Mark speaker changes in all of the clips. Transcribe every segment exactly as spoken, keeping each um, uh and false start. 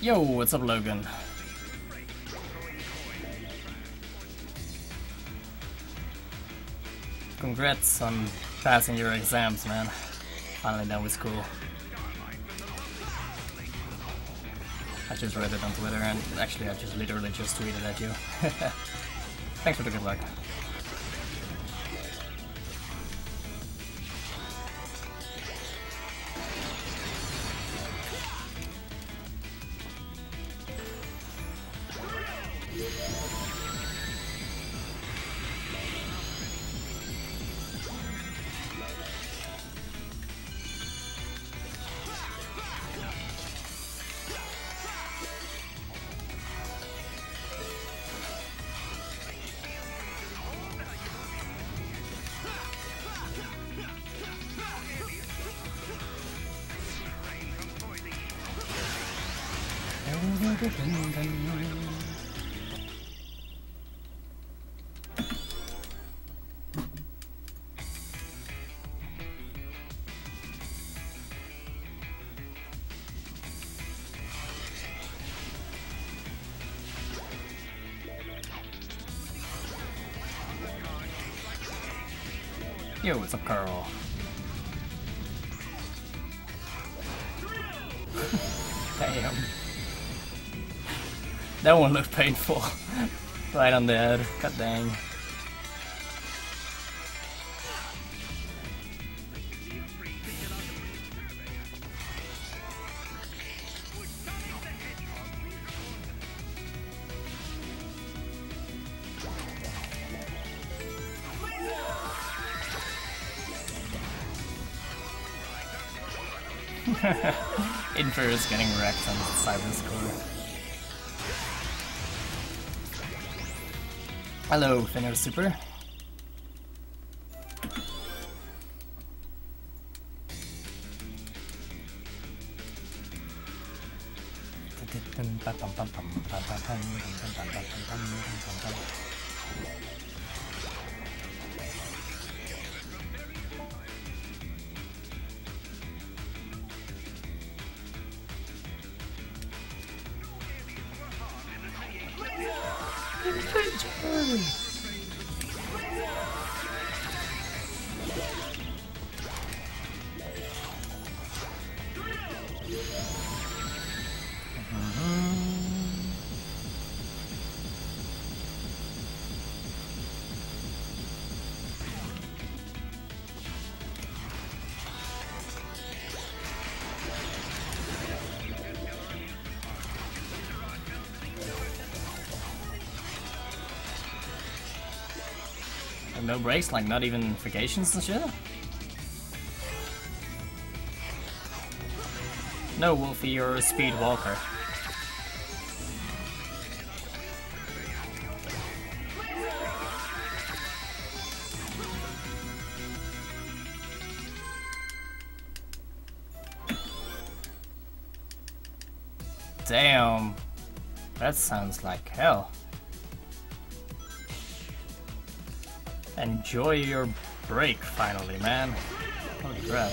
Speaker 1: Yo, what's up, Logan? Congrats on passing your exams, man. Finally done with school. I just read it on Twitter, and actually I just literally just tweeted at you. Thanks for the good luck. Yo, what's up, Carl? Damn. That one looked painful. Right on the head. God dang. Infer is getting wrecked on the cyber score. Hello, Finner Super. No breaks, like not even vacations and shit? No, Wolfie, you're a speed walker. Damn, that sounds like hell. Enjoy your break, finally, man. Holy crap.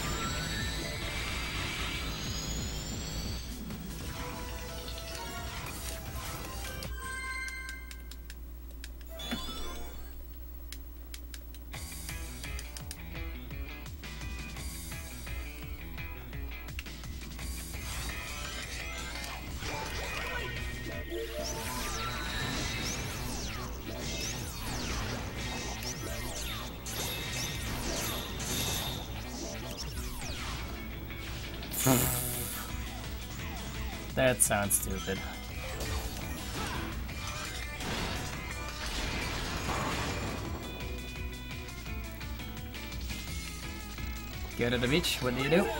Speaker 1: That sounds stupid. Go to the beach, what do you do?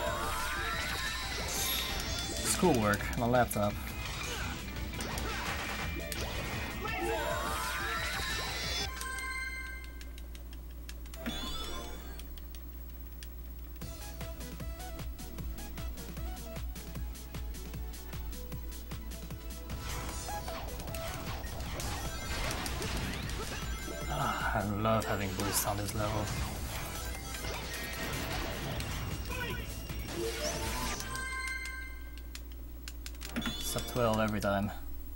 Speaker 1: Schoolwork on a laptop. I love having boost on this level. twelve every time.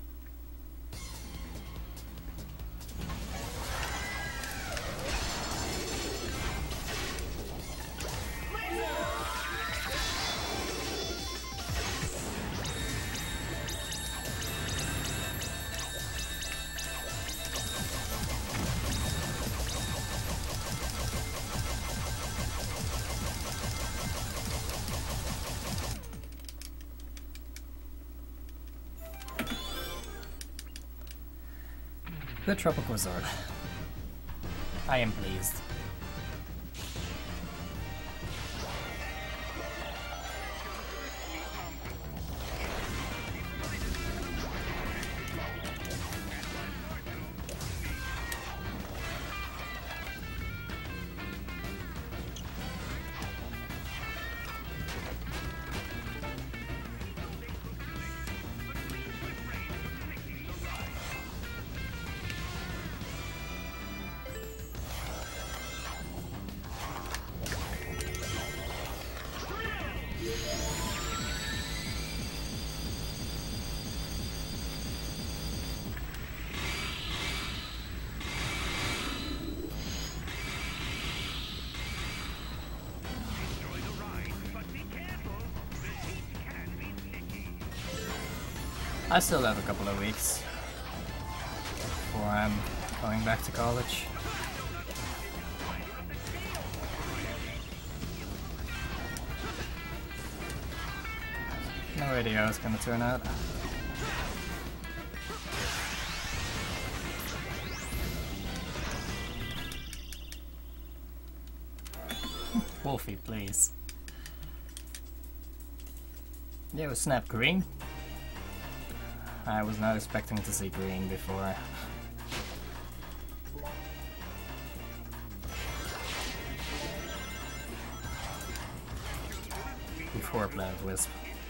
Speaker 1: The Tropical Sword. I am pleased. I still have a couple of weeks before I'm going back to college. No idea how it's gonna turn out. Wolfie, please. Yo, snap green. I was not expecting to see green before. Before Planet Wisp.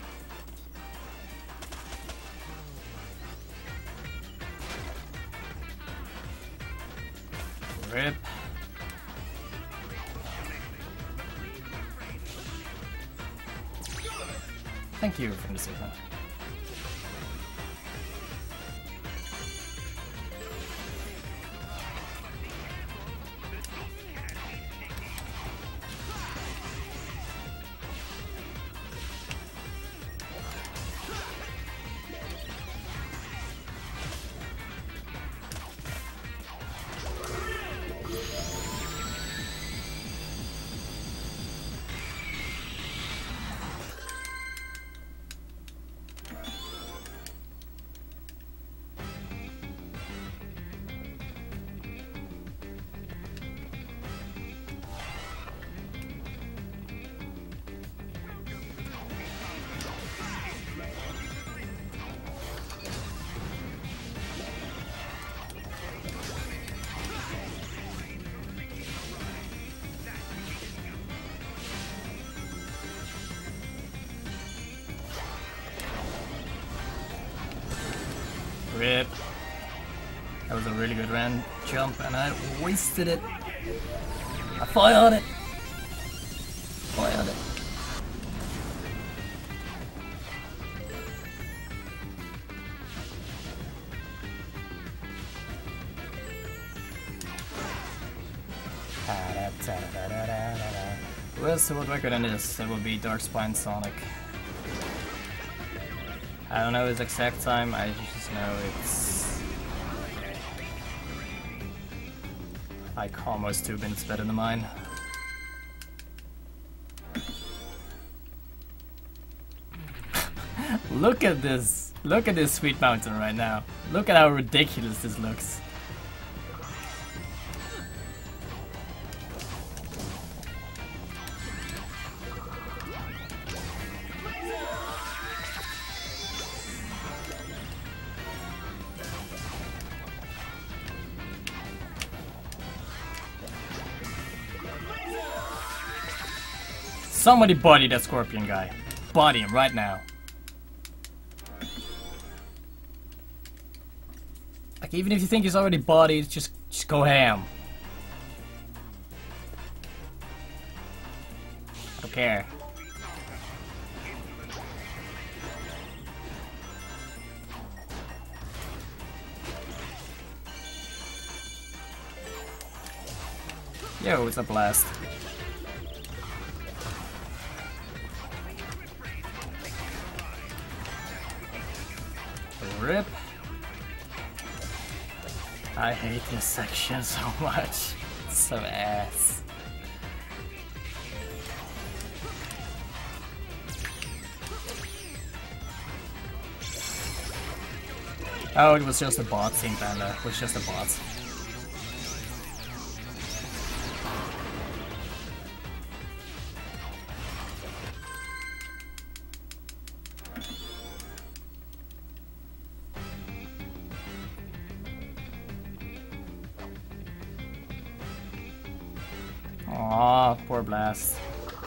Speaker 1: Rip. Thank you for the signal. Rip. That was a really good run jump and I wasted it. I fired it. Fired it. Where's the world record in this? It will be Darkspine Sonic. I don't know his exact time, I just know it's like almost two minutes better than mine. Look at this! Look at this sweet mountain right now. Look at how ridiculous this looks. Somebody body that scorpion guy. Body him right now. Like, even if you think he's already bodied, just, just go ham. I don't care. Yo, it's a blast. Rip. I hate this section so much. It's so ass. Oh, it was just a bot, Saint Panda. It was just a bot. Aw, poor Blast.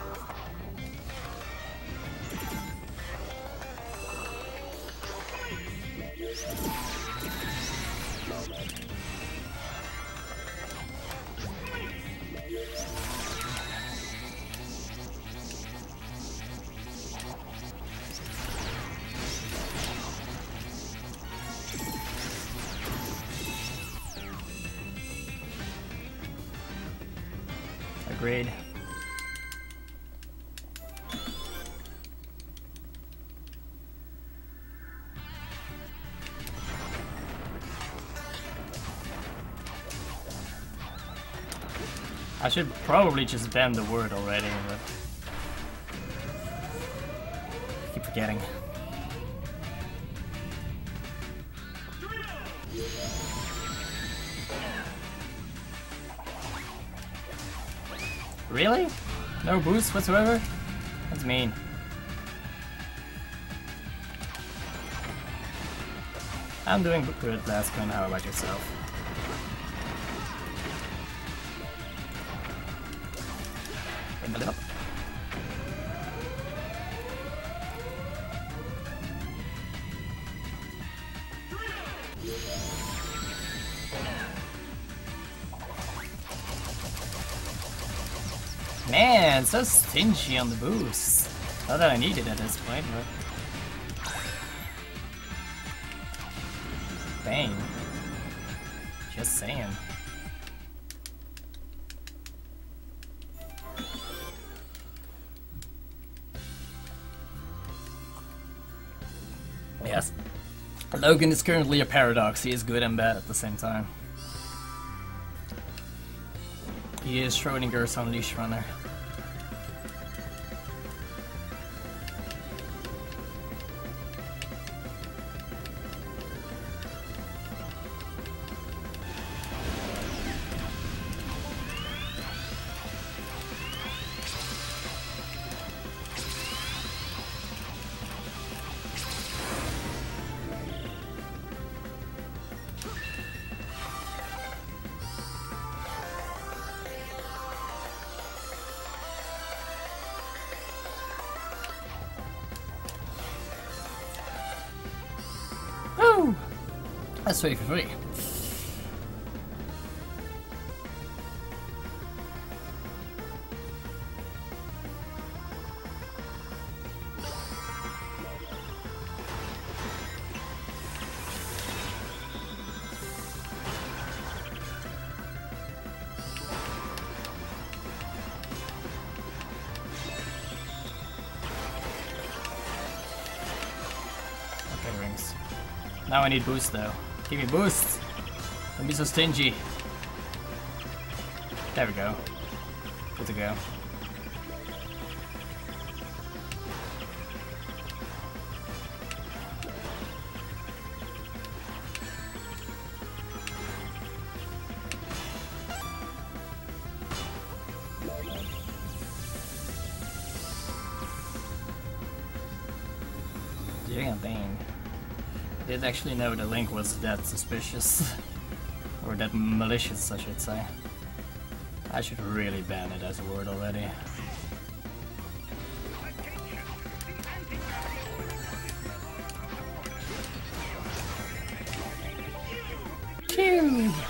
Speaker 1: Agreed. I should probably just ban the word already, but I keep forgetting. Really? No boost whatsoever? That's mean. I'm doing good, Laskin. How about yourself? Up. Man, so stingy on the boost. Not that I need it at this point, but dang. Just saying. Yes. Logan is currently a paradox. He is good and bad at the same time. He is Schrodinger's Unleash Runner. That's three for free. Okay, rings. Now I need boost though. Give me boost! Don't be so stingy. There we go. Good to go. Doing a thing. Didn't actually know the link was that suspicious. Or that malicious, I should say. I should really ban it as a word already. Q!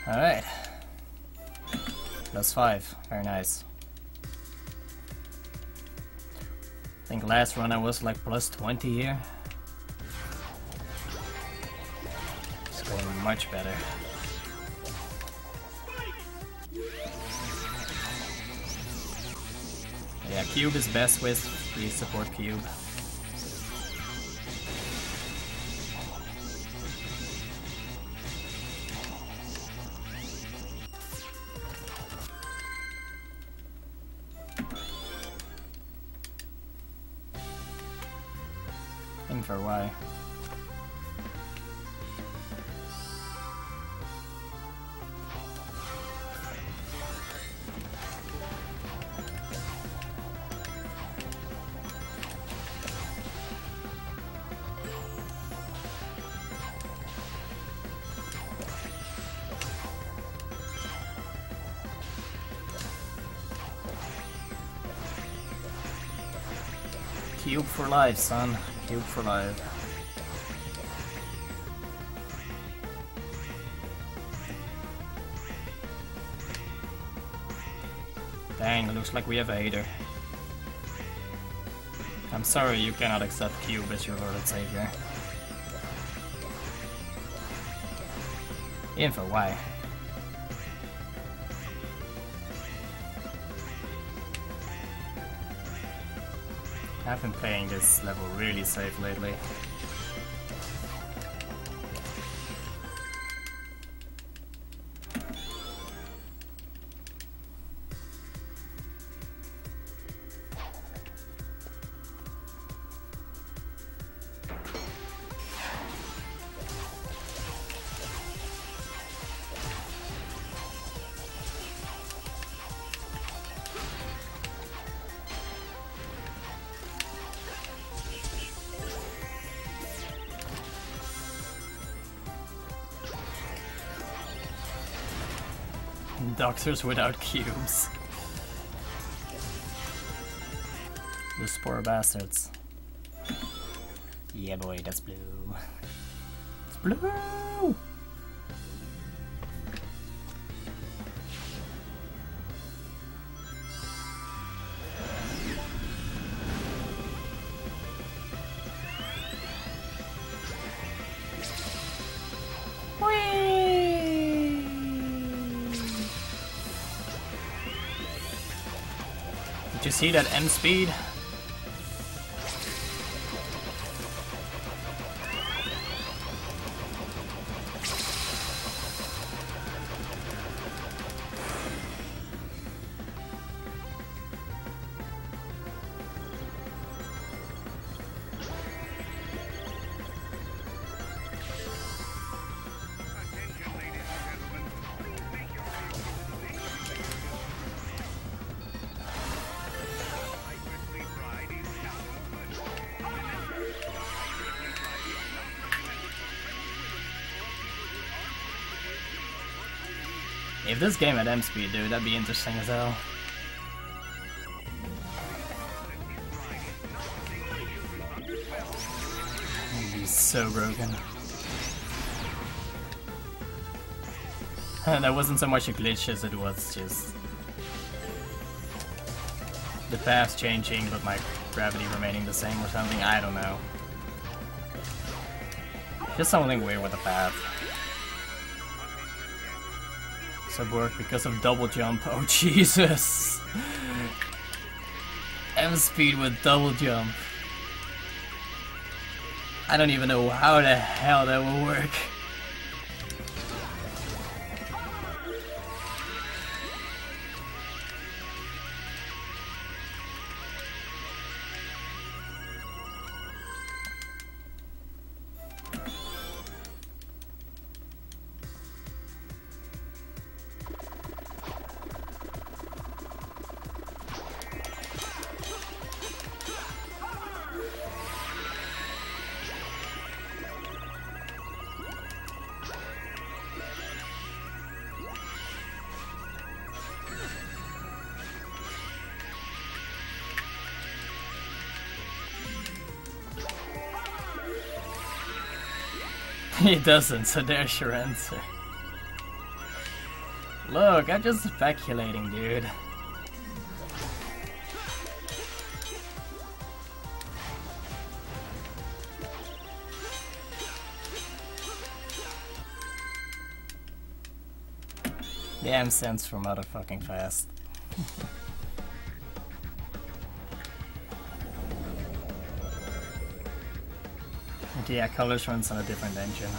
Speaker 1: Alright. Plus five. Very nice. I think last run I was like plus twenty here. It's going much better. Yeah, cube is best with free support cube. In for Y. Cube for life, son. Cube for life. Dang, looks like we have a hater. I'm sorry you cannot accept cube as your Lord and Savior. In for Y. I've been playing this level really safe lately. Doctors without cubes. Those poor bastards. Yeah boy, that's blue. It's blue! Did you see that M speed? If this game had M speed, dude, that'd be interesting as hell. He'd be so broken. That wasn't so much a glitch as it was just the path changing, but my gravity remaining the same or something. I don't know. Just something weird with the path. Work because of double jump. Oh Jesus! M speed with double jump. I don't even know how the hell that will work. He doesn't, so there's your answer. Look, I'm just speculating, dude. Damn sense for motherfucking fast. And yeah, Colors runs on a different engine.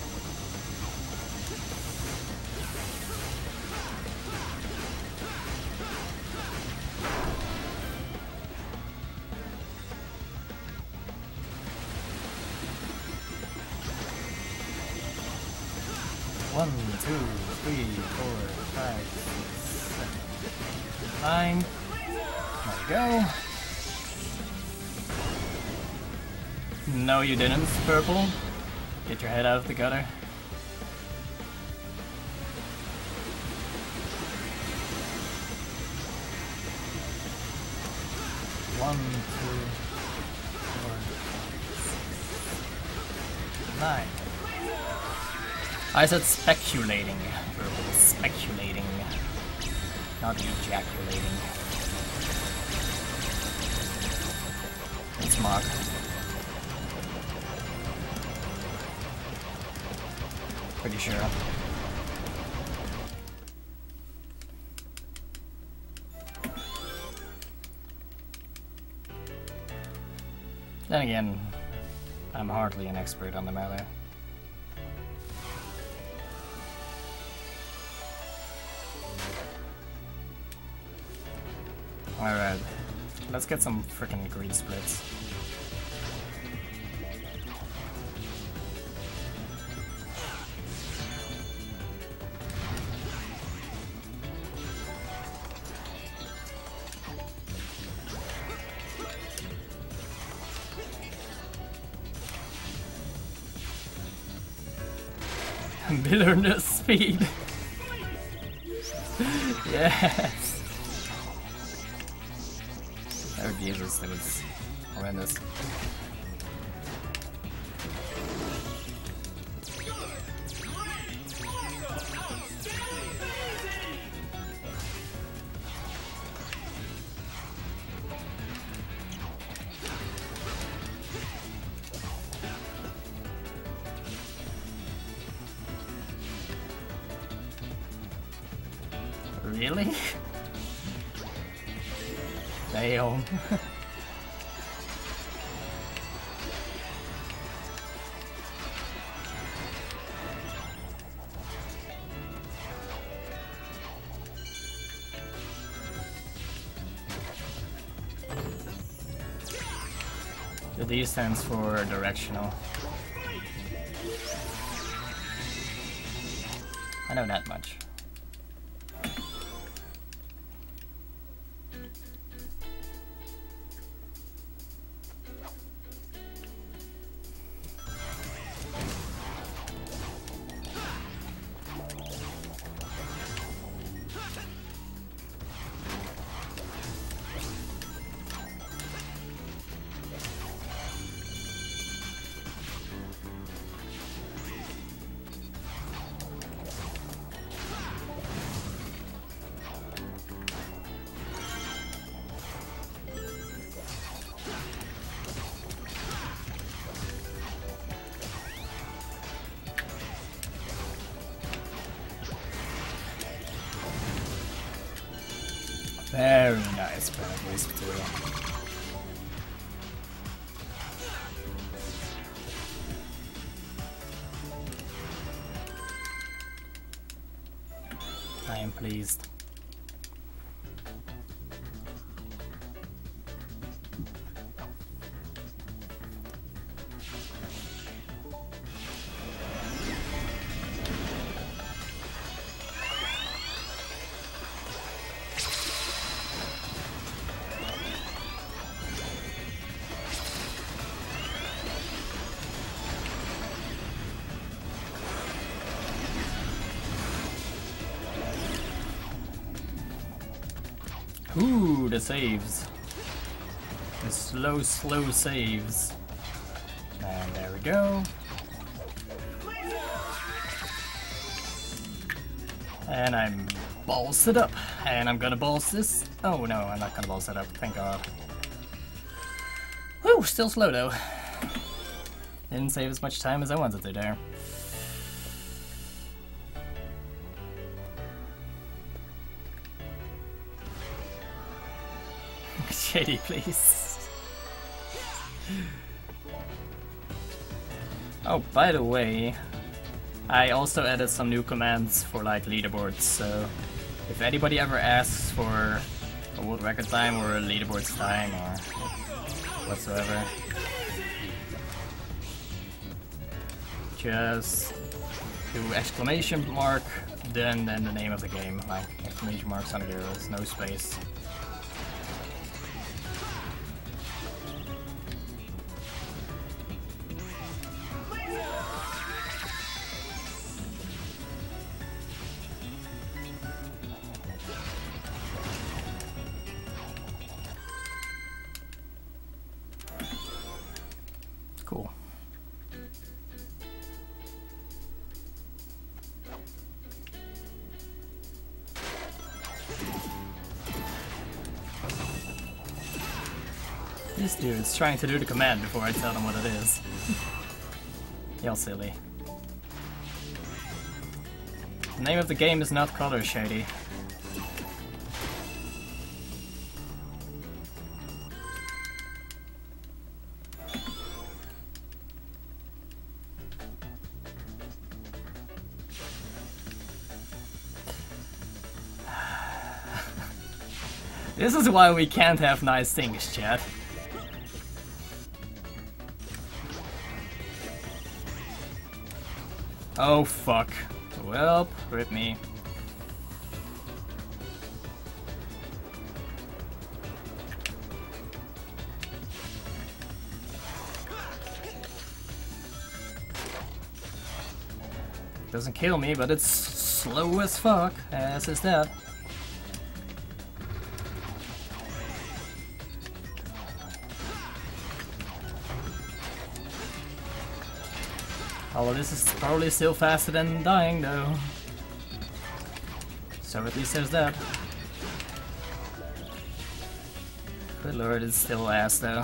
Speaker 1: One, two, three, four, five, six, seven, nine. There we go. No, you didn't, Purple. Get your head out of the gutter. One, two, four, six, nine. I said speculating, Purple. Speculating. Not ejaculating. It's smart. Pretty sure. Then again, I'm hardly an expert on the melee. Alright, let's get some frickin' green splits. Wilderness speed. Yes. Oh Jesus, that was horrendous. Really? Damn. The D stands for directional. I know that much. Very nice, Bradley's too. I am pleased. Ooh, the saves. The slow, slow saves. And there we go. And I'm balls it up. And I'm gonna balls this. Oh no, I'm not gonna balls it up, thank god. Whew, still slow though. Didn't save as much time as I wanted to there. Shady, please. Oh, by the way, I also added some new commands for like leaderboards, so if anybody ever asks for a world record time or a leaderboard's time or whatsoever, just do exclamation mark, then then the name of the game, like exclamation mark Sonic Heroes, no space. Cool. This dude's trying to do the command before I tell them what it is. Y'all silly. The name of the game is not Color Shady. This is why we can't have nice things, chat. Oh fuck. Well, rip me. Doesn't kill me, but it's slow as fuck, as is that. All of this is probably still faster than dying though. So at least there's that. Good lord, it's still ass though.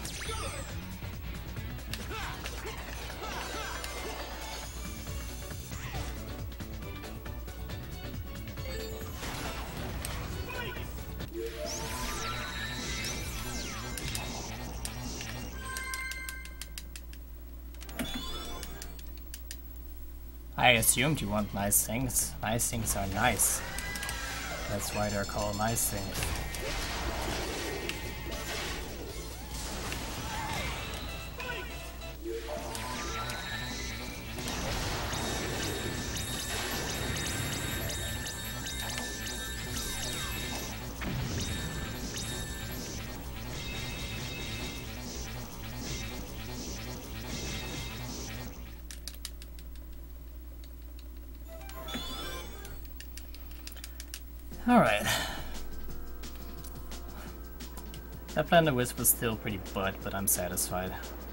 Speaker 1: I assumed you want nice things. Nice things are nice. That's why they're called nice things. Alright. That Planet Wisp was still pretty butt, but I'm satisfied.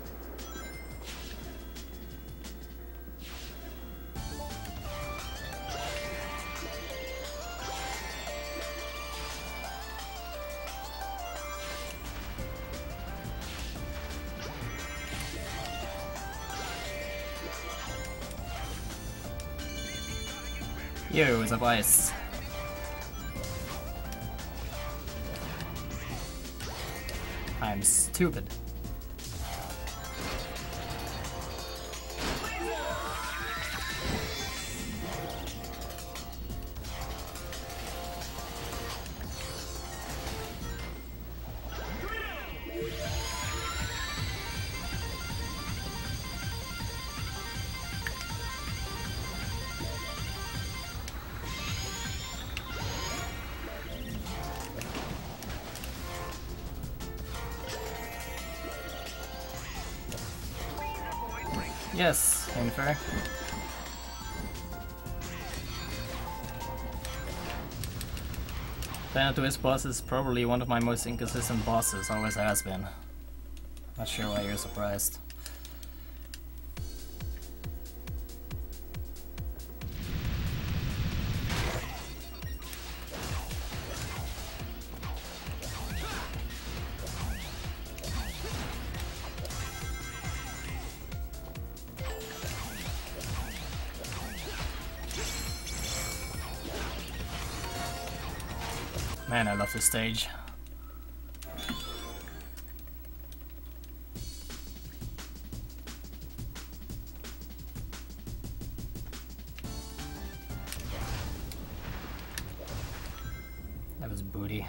Speaker 1: Yo, it's a ice. I'm stupid. Yes, Infer. Planet Wisp boss is probably one of my most inconsistent bosses, always has been. Not sure why you're surprised. Man, I love this stage. That was booty.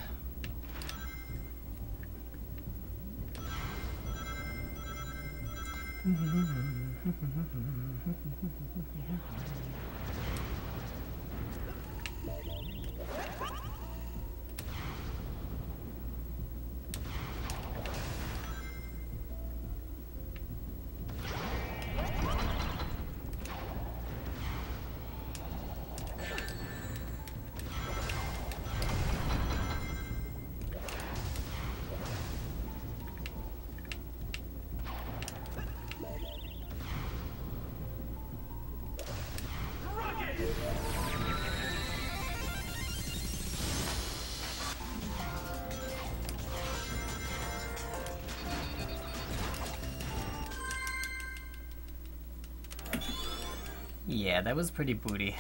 Speaker 1: Yeah, that was pretty booty.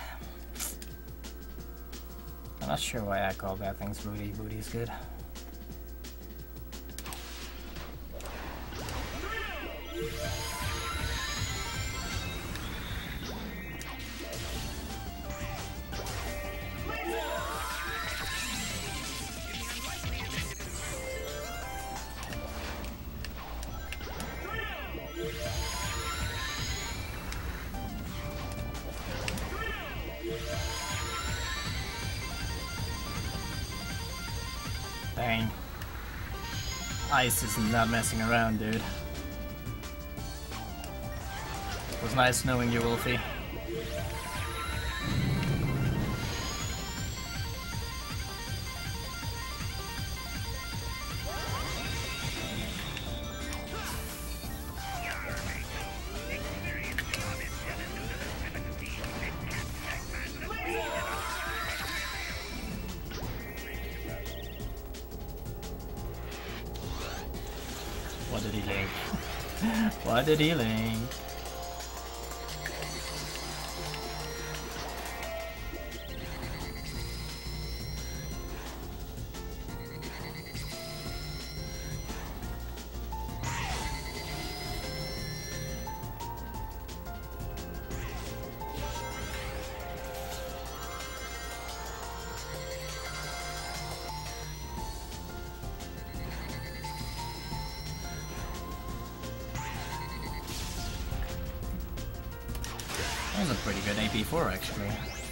Speaker 1: I'm not sure why I call bad things booty. Booty is good. Dang. Ice is not messing around, dude. It was nice knowing you, Wolfie. What did he link? What did he link? That was a pretty good A P four, actually.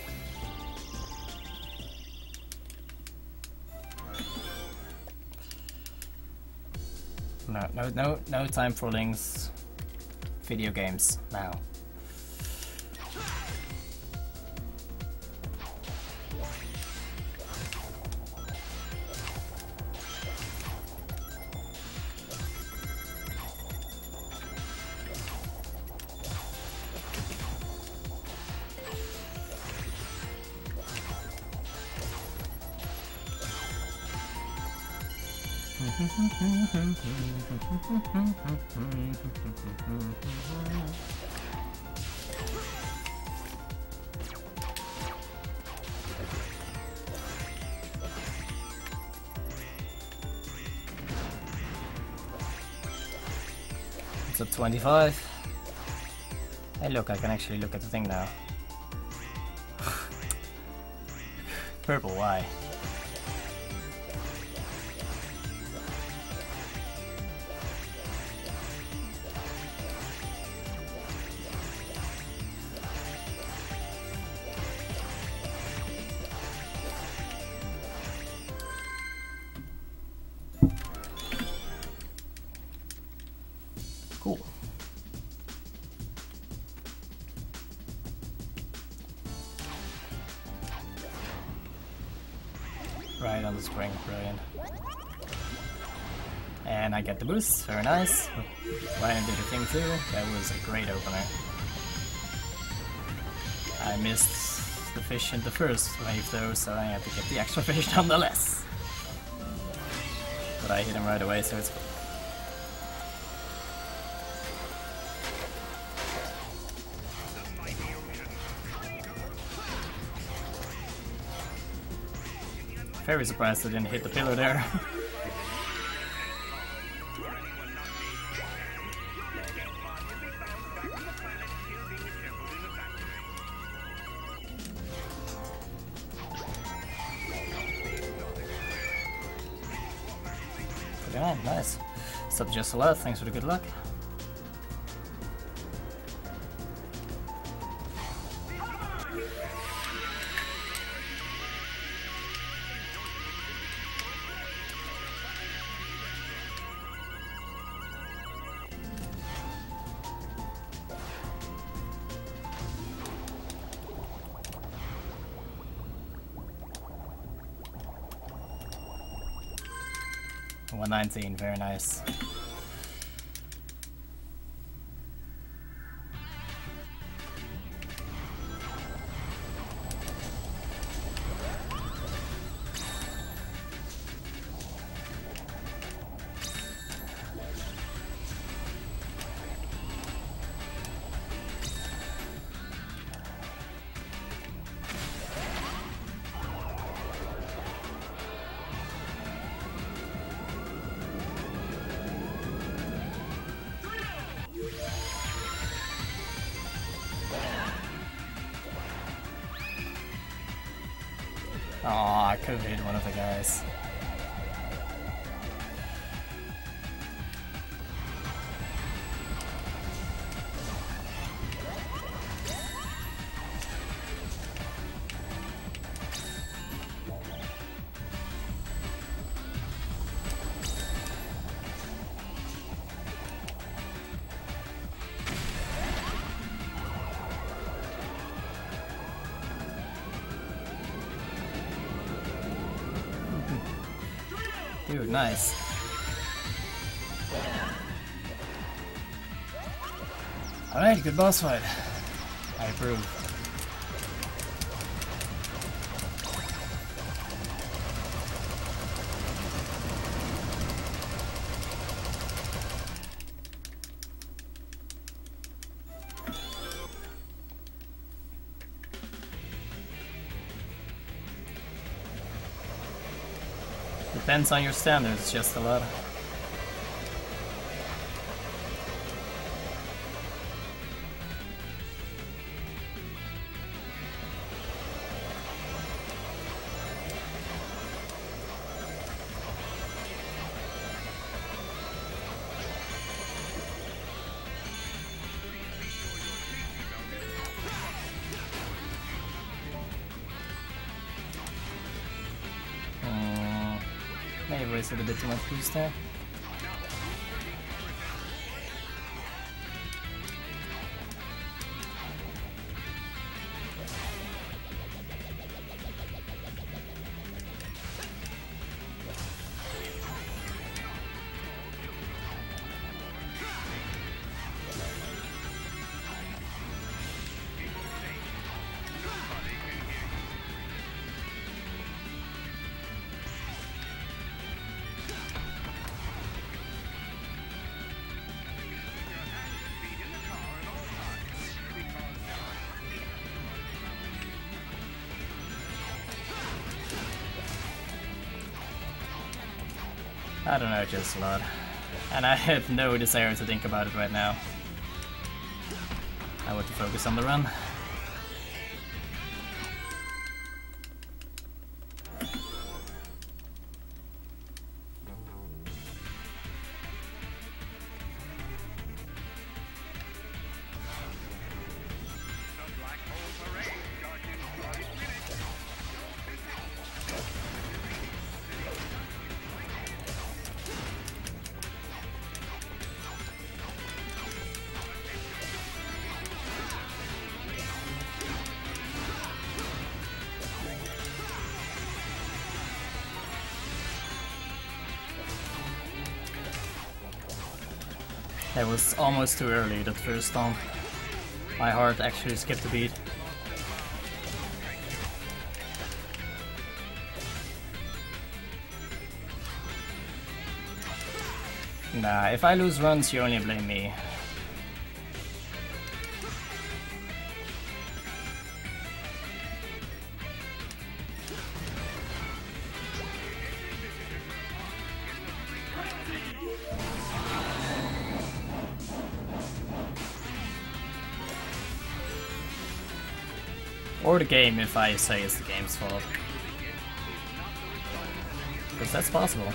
Speaker 1: No, no, no, no time for links. Video games now. It's up twenty-five. Hey look, I can actually look at the thing now. Purple, why? Cool. Right on the spring, brilliant. And I get the boost, very nice. Ryan did the thing too, that was a great opener. I missed the fish in the first wave though, so I had to get the extra fish nonetheless. But I hit him right away, so it's cool. Very surprised I didn't hit the pillar there. Yeah, nice. Sup just a lot, thanks for the good luck. one nineteen, very nice. Oh, I could have hit one of the guys. Dude, nice. Alright, good boss fight. I approve. Depends on your standards, just a lot. May have wasted a bit too much boost there. I don't know, just a lot. And I have no desire to think about it right now. I want to focus on the run. That was almost too early, that first stomp. My heart actually skipped a beat. Nah, if I lose runs, you only blame me. Or the game if I say it's the game's fault. Because that's possible.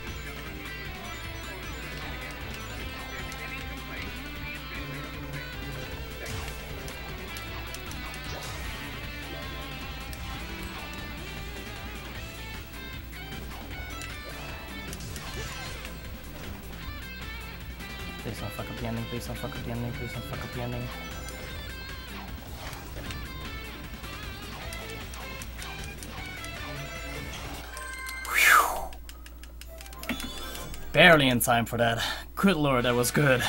Speaker 1: Please don't fuck up the ending, please don't fuck up the ending, please don't fuck up the ending. Barely in time for that. Good lord, that was good.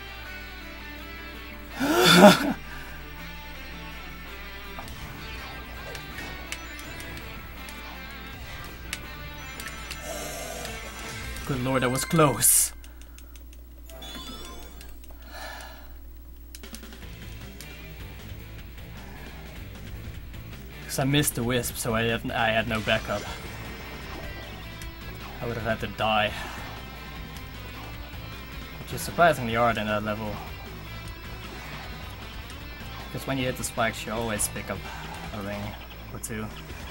Speaker 1: Good lord, that was close. Because I missed the wisp, so I had, I had no backup. I would have had to die. Which is surprisingly hard in that level. Because when you hit the spikes, you always pick up a ring or two.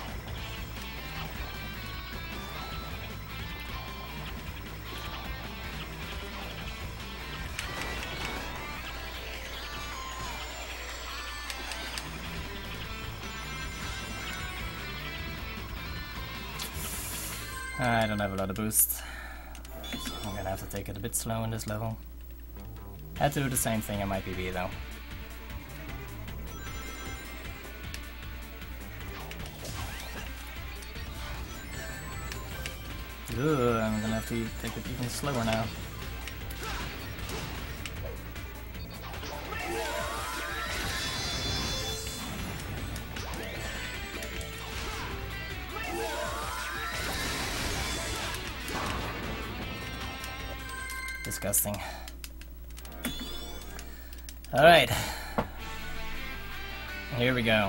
Speaker 1: I don't have a lot of boost. I'm gonna have to take it a bit slow in this level. Had to do the same thing in my P B though. Ugh, I'm gonna have to take it even slower now. Disgusting. Alright. Here we go.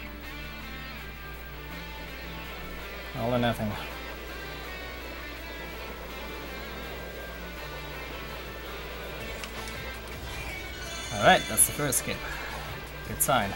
Speaker 1: All or nothing. Alright, that's the first skip. Good sign.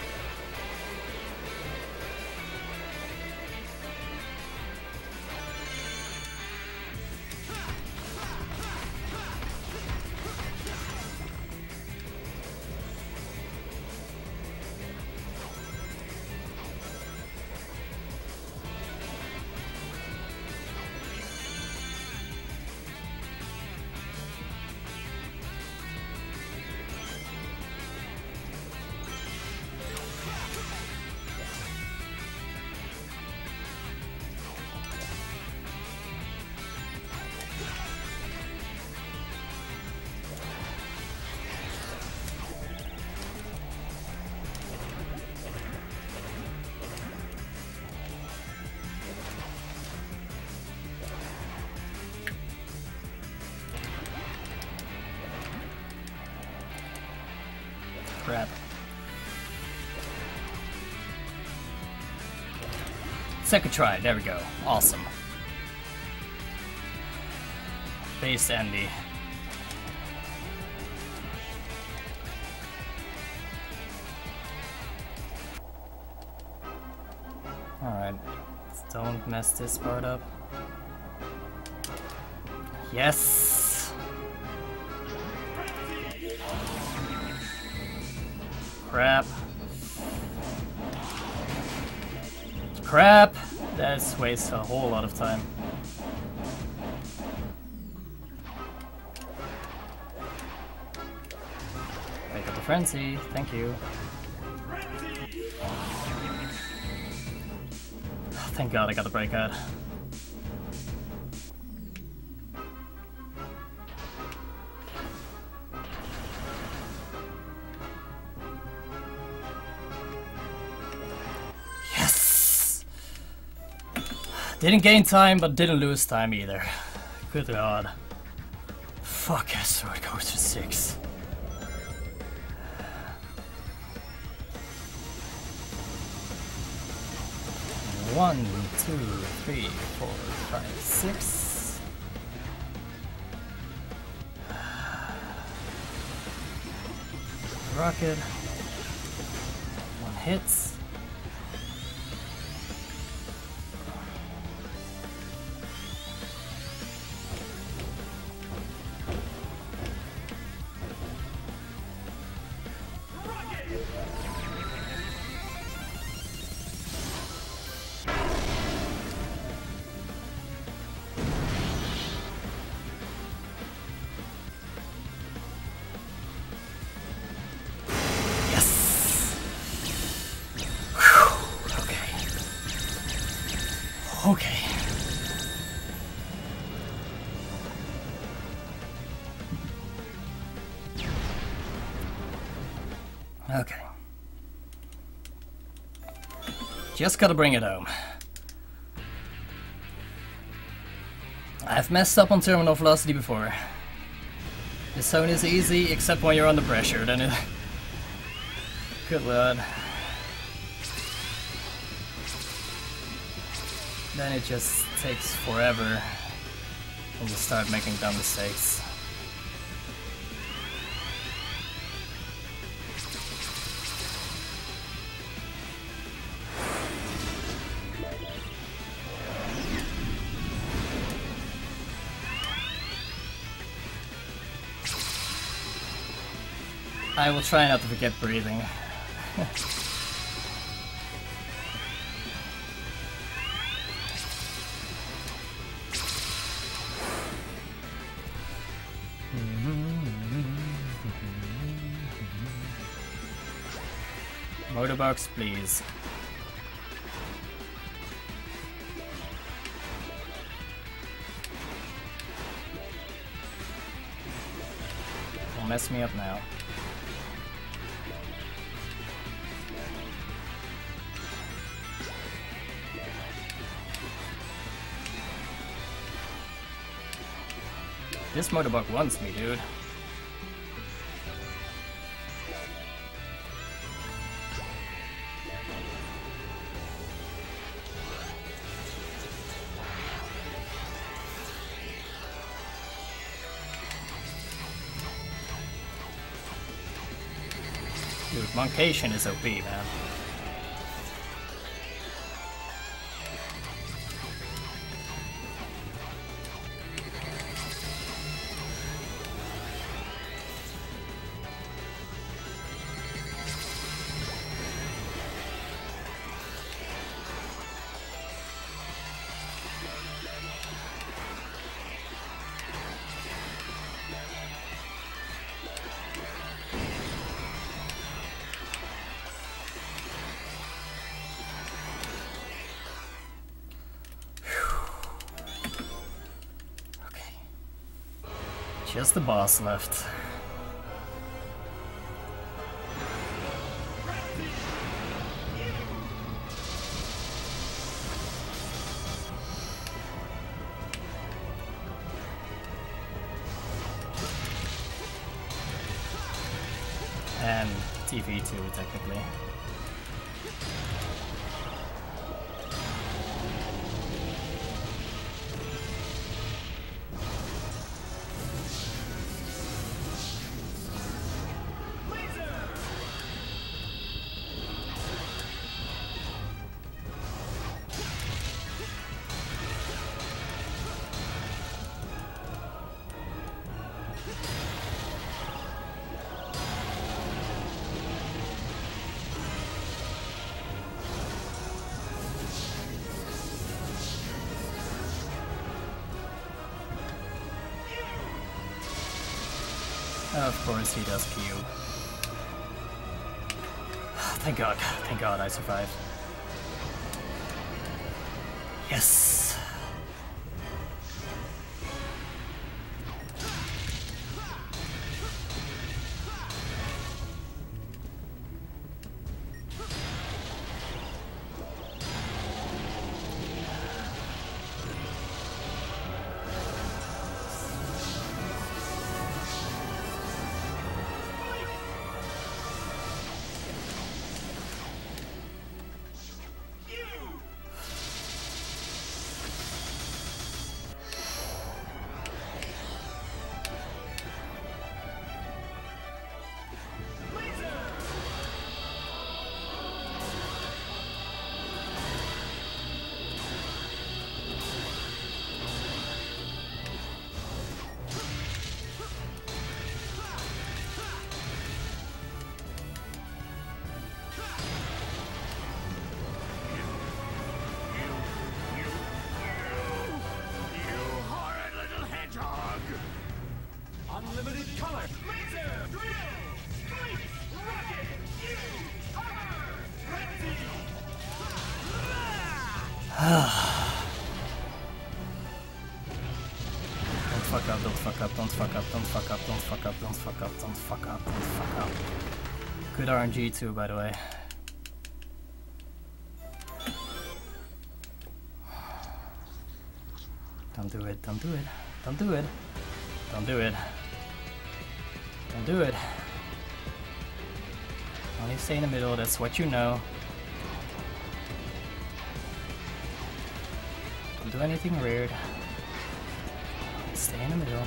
Speaker 1: Crap. Second try, there we go. Awesome. Base Andy. Alright, don't mess this part up. Yes! Crap. Crap! That's wastes a whole lot of time. Wake up the frenzy, thank you. Thank god I got the breakout. Didn't gain time, but didn't lose time either. Good god. Fuck, I saw it goes to six. One, two, three, four, five, six. Rocket. One hits. Okay. Okay. Just gotta bring it home. I've messed up on terminal velocity before. This zone is easy, except when you're under pressure, then it... Good lord. Then it just takes forever when you start making dumb mistakes. I will try not to forget breathing. Motorbox, please. Don't mess me up now. This motorbike wants me, dude. Dude, Monkation is O P, man. Just the boss left. And T V two, technically. Of course he does Q. Thank God, thank God I survived. Yes! fuck up, don't fuck up, don't fuck up, don't fuck up, don't fuck up, don't fuck up, don't fuck up, don't fuck up. Good R N G too, by the way. Don't do it, don't do it, don't do it, don't do it, don't do it. Only stay in the middle, that's what you know. Don't do anything weird. Stay in the middle.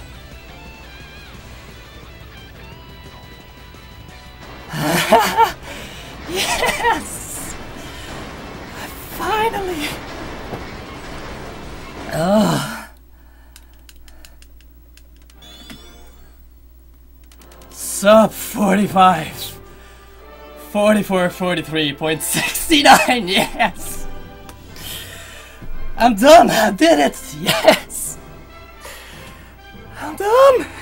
Speaker 1: Yes! Finally! Ugh. Sub forty-five. forty-four forty-three point six nine, yes! I'm done! I did it! Yes! I'm done!